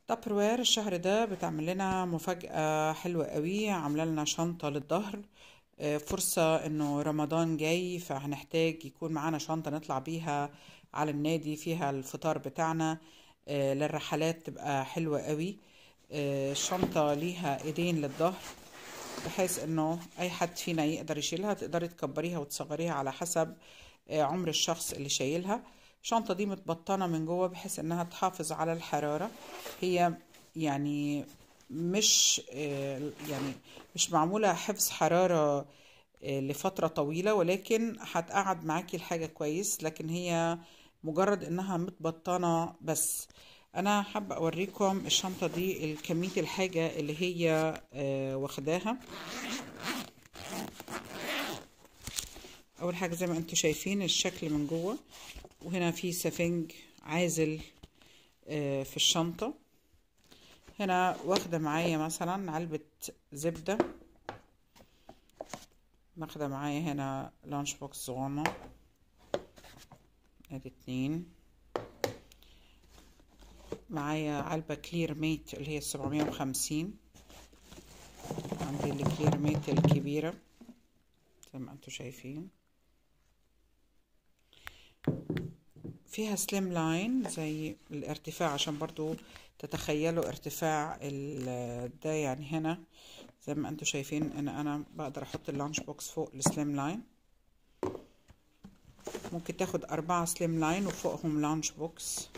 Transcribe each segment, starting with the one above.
تابروير الشهر ده بتعمل لنا مفاجأة حلوة قوي، عامله لنا شنطة للظهر. فرصة انه رمضان جاي، فهنحتاج يكون معانا شنطة نطلع بيها على النادي فيها الفطار بتاعنا. للرحلات تبقى حلوة قوي. الشنطة ليها ايدين للظهر، بحيث انه اي حد فينا يقدر يشيلها. تقدري تكبريها وتصغريها على حسب عمر الشخص اللي شايلها. الشنطة دي متبطنة من جوه بحيث انها تحافظ على الحرارة. هي يعني مش يعني مش معمولة حفظ حرارة لفترة طويلة، ولكن هتقعد معاكي الحاجة كويس. لكن هي مجرد انها متبطنة بس. انا حابة اوريكم الشنطة دي كمية الحاجة اللي هي واخداها. اول حاجة زي ما انتم شايفين الشكل من جوه، وهنا في سفنج عازل في الشنطة. هنا واخدة معايا مثلا علبة زبدة، واخدة معايا هنا لانش بوكس صغنن، ادي 2. معايا علبة كلير ميت اللي هي 750. عندي الكلير ميت الكبيرة زي ما انتم شايفين، فيها سليم لاين زي الارتفاع عشان برضو تتخيلوا ارتفاع ده. يعني هنا زي ما انتم شايفين ان انا بقدر احط اللانش بوكس فوق السليم لاين. ممكن تاخد 4 سليم لاين وفوقهم لانش بوكس.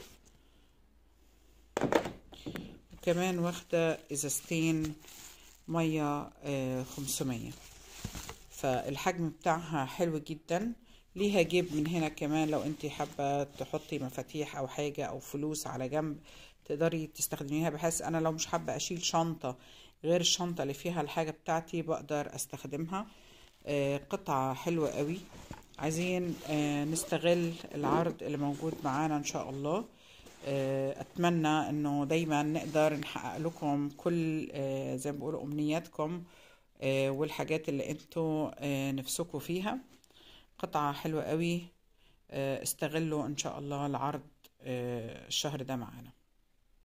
وكمان واخدة ازازتين مية 500. فالحجم بتاعها حلو جدا. ليها جيب من هنا كمان، لو انت حابة تحطي مفاتيح او حاجة او فلوس على جنب تقدري تستخدميها. بحيث انا لو مش حابة اشيل شنطة غير الشنطة اللي فيها الحاجة بتاعتي بقدر استخدمها. قطعة حلوة قوي. عايزين نستغل العرض اللي موجود معانا ان شاء الله. اتمنى انه دايما نقدر نحقق لكم كل زي ما بيقولوا امنياتكم والحاجات اللي انتوا نفسكوا فيها. قطعة حلوة قوي. استغلوا ان شاء الله العرض الشهر ده معانا.